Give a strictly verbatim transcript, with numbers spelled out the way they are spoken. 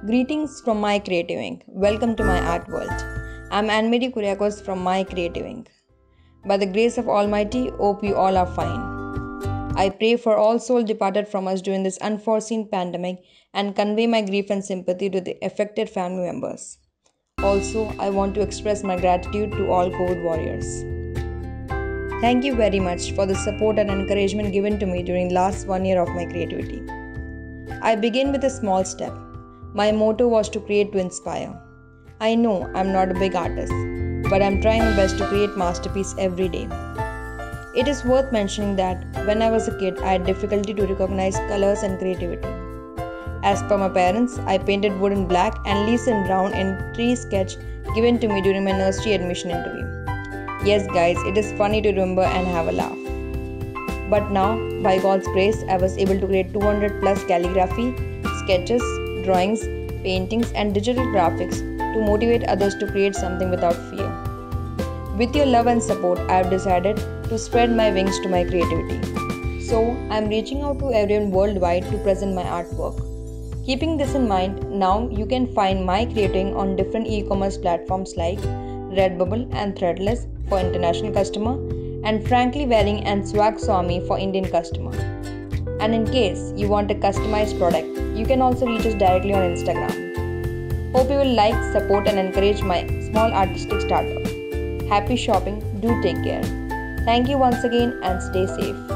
Greetings from My Creative Ink. Welcome to my art world. I'm Anne-Marie Kuriakos from My Creative Ink. By the grace of Almighty, hope you all are fine. I pray for all souls departed from us during this unforeseen pandemic and convey my grief and sympathy to the affected family members. Also, I want to express my gratitude to all COVID warriors. Thank you very much for the support and encouragement given to me during last one year of my creativity. I begin with a small step. My motto was to create to inspire. I know I'm not a big artist, but I'm trying my best to create masterpieces every day. It is worth mentioning that when I was a kid, I had difficulty to recognize colors and creativity. As per my parents, I painted wood in black and leaves in brown in tree sketch given to me during my nursery admission interview. Yes guys, it is funny to remember and have a laugh. But now, by God's grace, I was able to create two hundred plus calligraphy, sketches, drawings, paintings and digital graphics to motivate others to create something without fear. With your love and support, I have decided to spread my wings to my creativity. So, I am reaching out to everyone worldwide to present my artwork. Keeping this in mind, now you can find my creating on different e-commerce platforms like Redbubble and Threadless for international customer and Frankly Wearing and Swag Swami for Indian customer. And in case you want a customized product, you can also reach us directly on Instagram. Hope you will like, support and encourage my small artistic startup. Happy shopping, do take care. Thank you once again and stay safe.